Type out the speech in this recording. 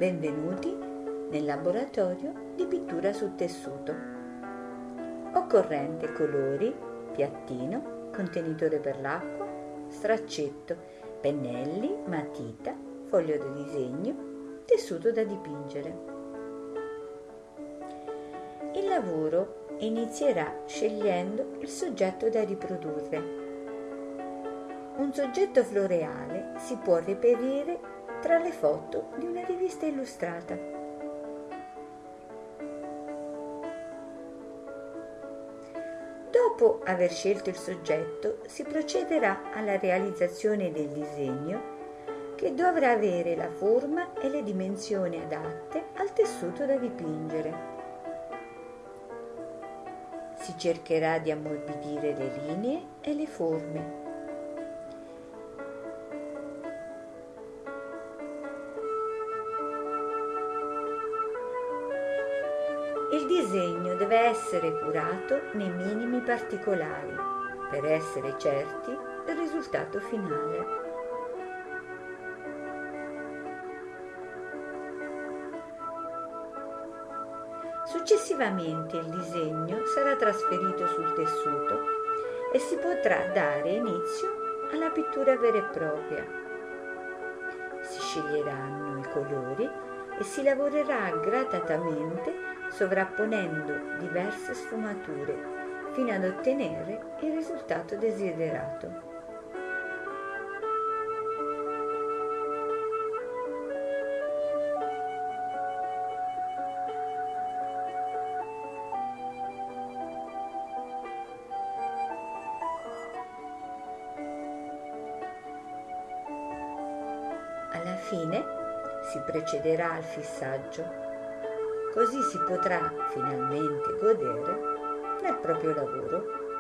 Benvenuti nel laboratorio di pittura su tessuto. Occorrente: colori, piattino, contenitore per l'acqua, straccetto, pennelli, matita, foglio da disegno, tessuto da dipingere. Il lavoro inizierà scegliendo il soggetto da riprodurre. Un soggetto floreale si può reperire tra le foto di una rivista illustrata. Dopo aver scelto il soggetto, si procederà alla realizzazione del disegno, che dovrà avere la forma e le dimensioni adatte al tessuto da dipingere. Si cercherà di ammorbidire le linee e le forme. Il disegno deve essere curato nei minimi particolari per essere certi del risultato finale. Successivamente il disegno sarà trasferito sul tessuto e si potrà dare inizio alla pittura vera e propria. Si sceglieranno i colori e si lavorerà gradatamente sovrapponendo diverse sfumature fino ad ottenere il risultato desiderato. Alla fine si procederà al fissaggio. Così si potrà finalmente godere del proprio lavoro.